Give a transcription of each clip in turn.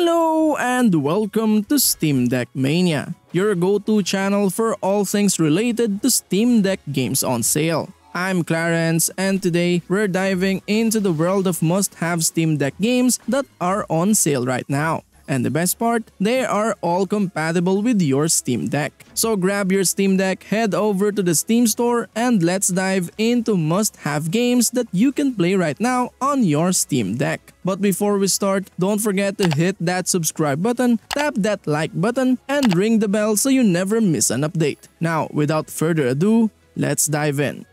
Hello and welcome to Steam Deck Mania, your go-to channel for all things related to Steam Deck games on sale. I'm Clarence and today we're diving into the world of must-have Steam Deck games that are on sale right now. And the best part, they are all compatible with your Steam Deck. So grab your Steam Deck, head over to the Steam store, and let's dive into must-have games that you can play right now on your Steam Deck. But before we start, don't forget to hit that subscribe button, tap that like button, and ring the bell so you never miss an update. Now, without further ado, let's dive in.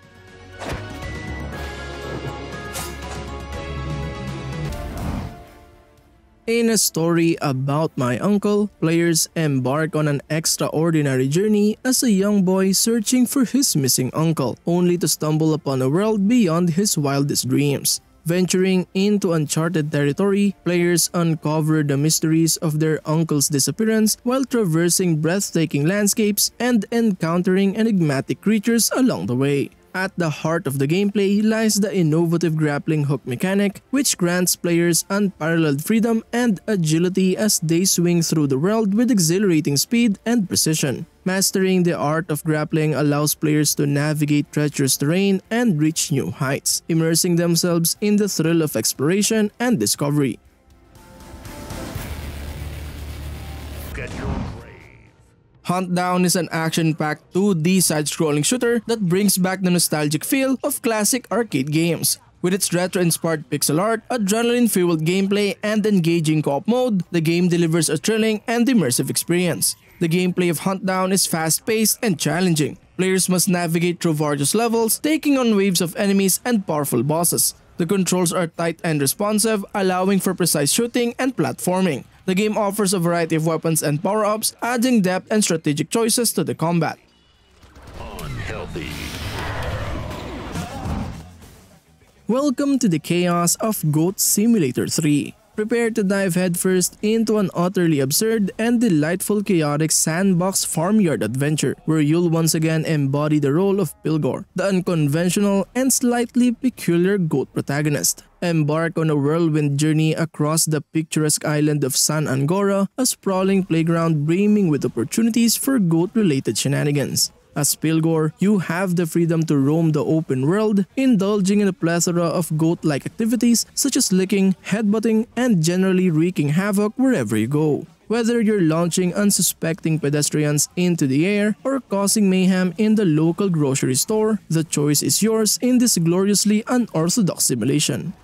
In a story about my uncle, players embark on an extraordinary journey as a young boy searching for his missing uncle, only to stumble upon a world beyond his wildest dreams. Venturing into uncharted territory, players uncover the mysteries of their uncle's disappearance while traversing breathtaking landscapes and encountering enigmatic creatures along the way. At the heart of the gameplay lies the innovative grappling hook mechanic, which grants players unparalleled freedom and agility as they swing through the world with exhilarating speed and precision. Mastering the art of grappling allows players to navigate treacherous terrain and reach new heights, immersing themselves in the thrill of exploration and discovery. HUNTDOWN is an action-packed 2D side-scrolling shooter that brings back the nostalgic feel of classic arcade games. With its retro-inspired pixel art, adrenaline-fueled gameplay, and engaging co-op mode, the game delivers a thrilling and immersive experience. The gameplay of HUNTDOWN is fast-paced and challenging. Players must navigate through various levels, taking on waves of enemies and powerful bosses. The controls are tight and responsive, allowing for precise shooting and platforming. The game offers a variety of weapons and power-ups, adding depth and strategic choices to the combat. Unhealthy. Welcome to the chaos of Goat Simulator 3. Prepare to dive headfirst into an utterly absurd and delightful chaotic sandbox farmyard adventure where you'll once again embody the role of Pilgor, the unconventional and slightly peculiar goat protagonist. Embark on a whirlwind journey across the picturesque island of San Angora, a sprawling playground brimming with opportunities for goat-related shenanigans. As Pilgor, you have the freedom to roam the open world, indulging in a plethora of goat-like activities such as licking, headbutting, and generally wreaking havoc wherever you go. Whether you're launching unsuspecting pedestrians into the air or causing mayhem in the local grocery store, the choice is yours in this gloriously unorthodox simulation.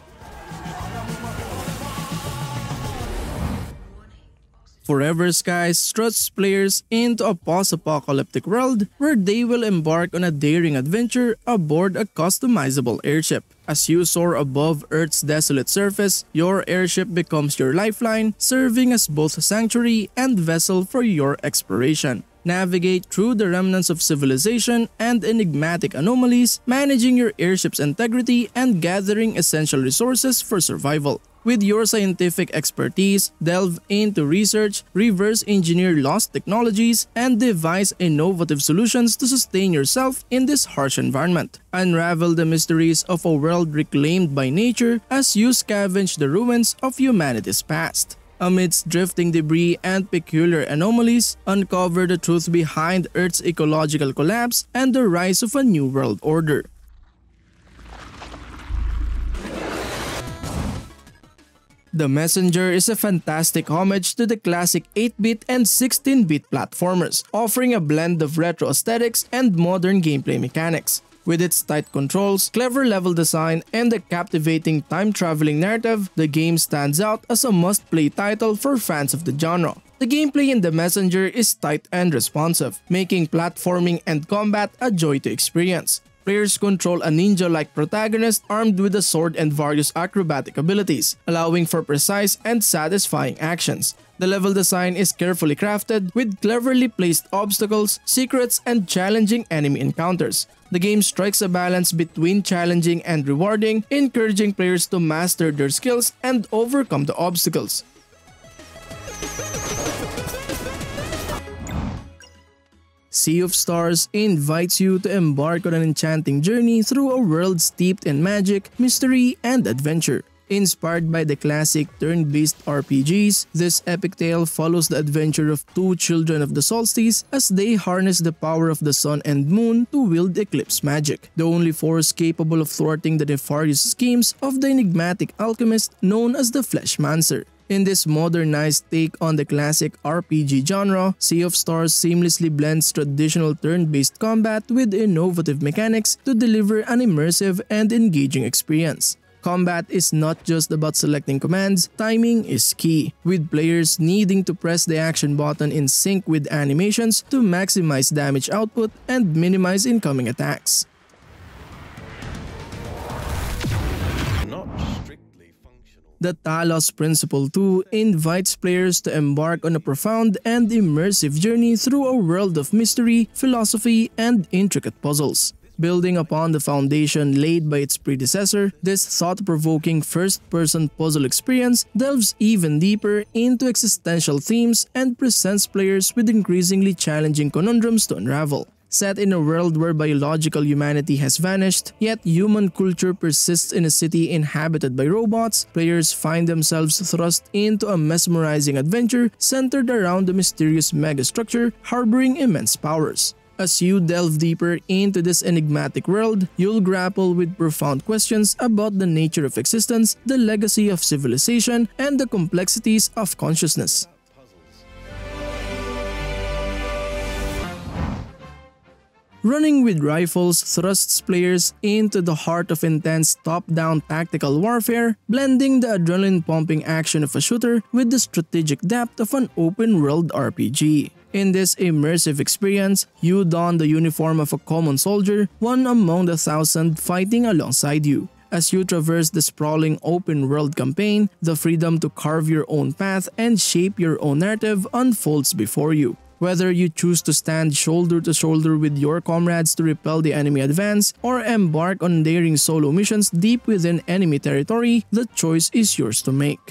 Forever Skies struts players into a post-apocalyptic world where they will embark on a daring adventure aboard a customizable airship. As you soar above Earth's desolate surface, your airship becomes your lifeline, serving as both sanctuary and vessel for your exploration. Navigate through the remnants of civilization and enigmatic anomalies, managing your airship's integrity and gathering essential resources for survival. With your scientific expertise, delve into research, reverse engineer lost technologies, and devise innovative solutions to sustain yourself in this harsh environment. Unravel the mysteries of a world reclaimed by nature as you scavenge the ruins of humanity's past. Amidst drifting debris and peculiar anomalies, uncover the truth behind Earth's ecological collapse and the rise of a new world order. The Messenger is a fantastic homage to the classic 8-bit and 16-bit platformers, offering a blend of retro aesthetics and modern gameplay mechanics. With its tight controls, clever level design, and a captivating time-traveling narrative, the game stands out as a must-play title for fans of the genre. The gameplay in The Messenger is tight and responsive, making platforming and combat a joy to experience. Players control a ninja-like protagonist armed with a sword and various acrobatic abilities, allowing for precise and satisfying actions. The level design is carefully crafted with cleverly placed obstacles, secrets, and challenging enemy encounters. The game strikes a balance between challenging and rewarding, encouraging players to master their skills and overcome the obstacles. Sea of Stars invites you to embark on an enchanting journey through a world steeped in magic, mystery, and adventure. Inspired by the classic turn-based RPGs, this epic tale follows the adventure of two children of the solstice as they harness the power of the sun and moon to wield eclipse magic, the only force capable of thwarting the nefarious schemes of the enigmatic alchemist known as the Fleshmancer. In this modernized take on the classic RPG genre, Sea of Stars seamlessly blends traditional turn-based combat with innovative mechanics to deliver an immersive and engaging experience. Combat is not just about selecting commands, timing is key, with players needing to press the action button in sync with animations to maximize damage output and minimize incoming attacks. The Talos Principle 2 invites players to embark on a profound and immersive journey through a world of mystery, philosophy, and intricate puzzles. Building upon the foundation laid by its predecessor, this thought-provoking first-person puzzle experience delves even deeper into existential themes and presents players with increasingly challenging conundrums to unravel. Set in a world where biological humanity has vanished, yet human culture persists in a city inhabited by robots, players find themselves thrust into a mesmerizing adventure centered around a mysterious megastructure harboring immense powers. As you delve deeper into this enigmatic world, you'll grapple with profound questions about the nature of existence, the legacy of civilization, and the complexities of consciousness. Running with rifles thrusts players into the heart of intense top-down tactical warfare, blending the adrenaline-pumping action of a shooter with the strategic depth of an open-world RPG. In this immersive experience, you don the uniform of a common soldier, one among the thousand fighting alongside you. As you traverse the sprawling open-world campaign, the freedom to carve your own path and shape your own narrative unfolds before you. Whether you choose to stand shoulder to shoulder with your comrades to repel the enemy advance or embark on daring solo missions deep within enemy territory, the choice is yours to make.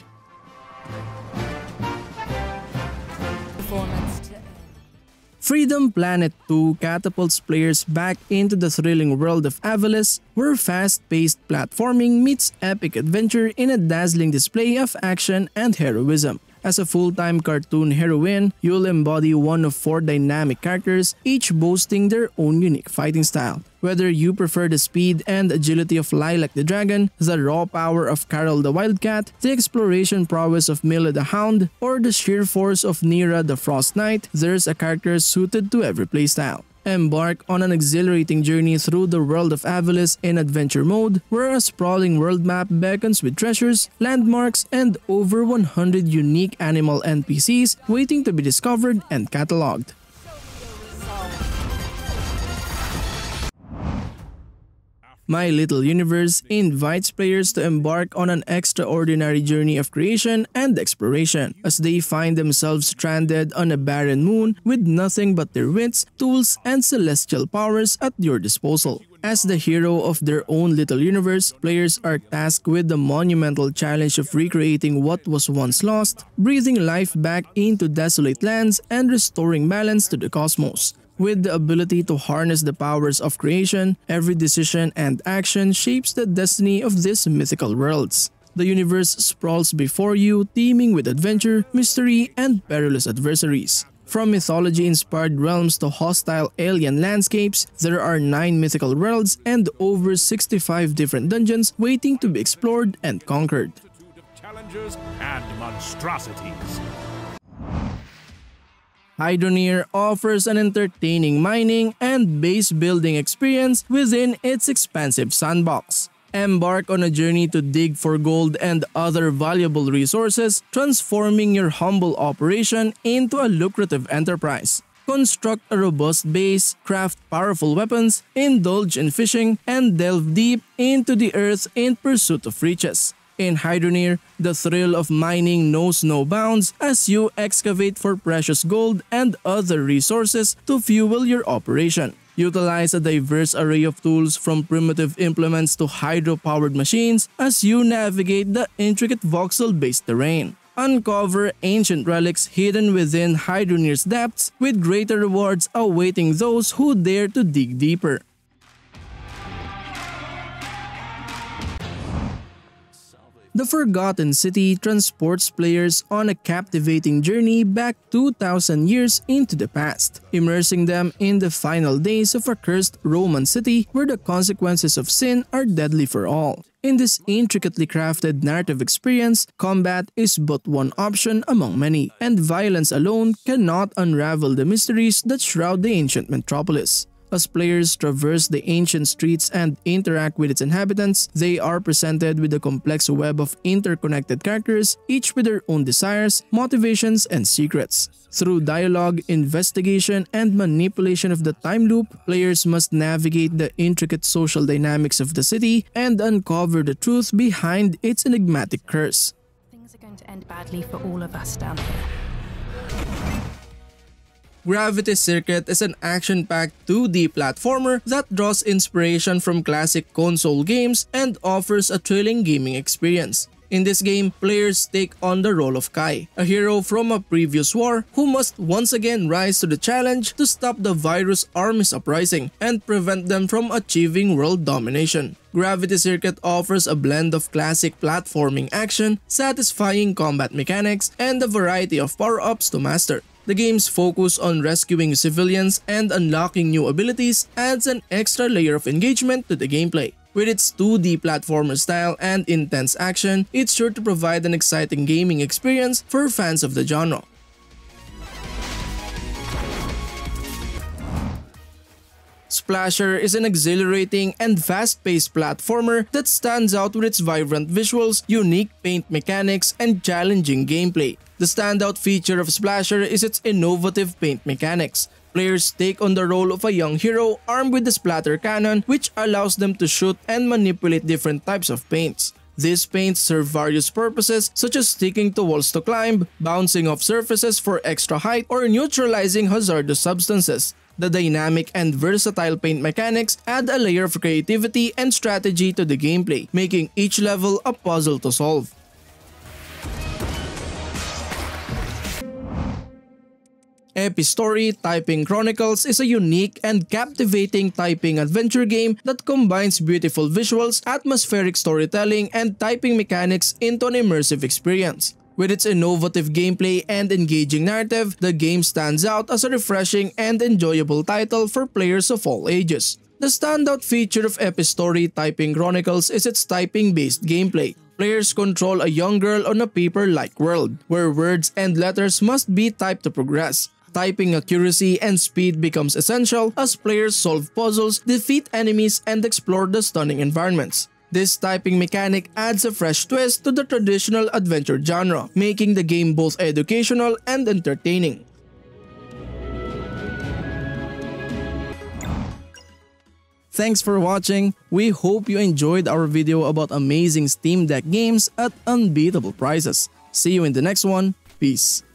Freedom Planet 2 catapults players back into the thrilling world of Avalis, where fast-paced platforming meets epic adventure in a dazzling display of action and heroism. As a full-time cartoon heroine, you'll embody one of 4 dynamic characters, each boasting their own unique fighting style. Whether you prefer the speed and agility of Lilac the Dragon, the raw power of Carol the Wildcat, the exploration prowess of Mila the Hound, or the sheer force of Nira the Frost Knight, there's a character suited to every playstyle. Embark on an exhilarating journey through the world of Avalis in adventure mode, where a sprawling world map beckons with treasures, landmarks, and over 100 unique animal NPCs waiting to be discovered and cataloged. My Little Universe invites players to embark on an extraordinary journey of creation and exploration as they find themselves stranded on a barren moon with nothing but their wits, tools, and celestial powers at your disposal. As the hero of their own little universe, players are tasked with the monumental challenge of recreating what was once lost, breathing life back into desolate lands, and restoring balance to the cosmos. With the ability to harness the powers of creation, every decision and action shapes the destiny of these mythical worlds. The universe sprawls before you, teeming with adventure, mystery, and perilous adversaries. From mythology-inspired realms to hostile alien landscapes, there are 9 mythical worlds and over 65 different dungeons waiting to be explored and conquered. Challenges and monstrosities. Hydroneer offers an entertaining mining and base building experience within its expansive sandbox. Embark on a journey to dig for gold and other valuable resources, transforming your humble operation into a lucrative enterprise. Construct a robust base, craft powerful weapons, indulge in fishing, and delve deep into the earth in pursuit of riches. In Hydroneer, the thrill of mining knows no bounds as you excavate for precious gold and other resources to fuel your operation. Utilize a diverse array of tools from primitive implements to hydro-powered machines as you navigate the intricate voxel-based terrain. Uncover ancient relics hidden within Hydroneer's depths, with greater rewards awaiting those who dare to dig deeper. The Forgotten City transports players on a captivating journey back 2,000 years into the past, immersing them in the final days of a cursed Roman city where the consequences of sin are deadly for all. In this intricately crafted narrative experience, combat is but one option among many, and violence alone cannot unravel the mysteries that shroud the ancient metropolis. As players traverse the ancient streets and interact with its inhabitants, they are presented with a complex web of interconnected characters, each with their own desires, motivations, and secrets. Through dialogue, investigation, and manipulation of the time loop, players must navigate the intricate social dynamics of the city and uncover the truth behind its enigmatic curse. Things are going to end badly for all of us down here. Gravity Circuit is an action-packed 2D platformer that draws inspiration from classic console games and offers a thrilling gaming experience. In this game, players take on the role of Kai, a hero from a previous war who must once again rise to the challenge to stop the virus army's uprising and prevent them from achieving world domination. Gravity Circuit offers a blend of classic platforming action, satisfying combat mechanics, and a variety of power-ups to master. The game's focus on rescuing civilians and unlocking new abilities adds an extra layer of engagement to the gameplay. With its 2D platformer style and intense action, it's sure to provide an exciting gaming experience for fans of the genre. Splasher is an exhilarating and fast-paced platformer that stands out with its vibrant visuals, unique paint mechanics, and challenging gameplay. The standout feature of Splasher is its innovative paint mechanics. Players take on the role of a young hero armed with the splatter cannon, which allows them to shoot and manipulate different types of paints. These paints serve various purposes such as sticking to walls to climb, bouncing off surfaces for extra height, or neutralizing hazardous substances. The dynamic and versatile paint mechanics add a layer of creativity and strategy to the gameplay, making each level a puzzle to solve. Epistory Typing Chronicles is a unique and captivating typing adventure game that combines beautiful visuals, atmospheric storytelling, and typing mechanics into an immersive experience. With its innovative gameplay and engaging narrative, the game stands out as a refreshing and enjoyable title for players of all ages. The standout feature of Epistory Typing Chronicles is its typing-based gameplay. Players control a young girl on a paper-like world, where words and letters must be typed to progress. Typing accuracy and speed becomes essential as players solve puzzles, defeat enemies, and explore the stunning environments. This typing mechanic adds a fresh twist to the traditional adventure genre, making the game both educational and entertaining. Thanks for watching. We hope you enjoyed our video about amazing Steam Deck games at unbeatable prices. See you in the next one. Peace.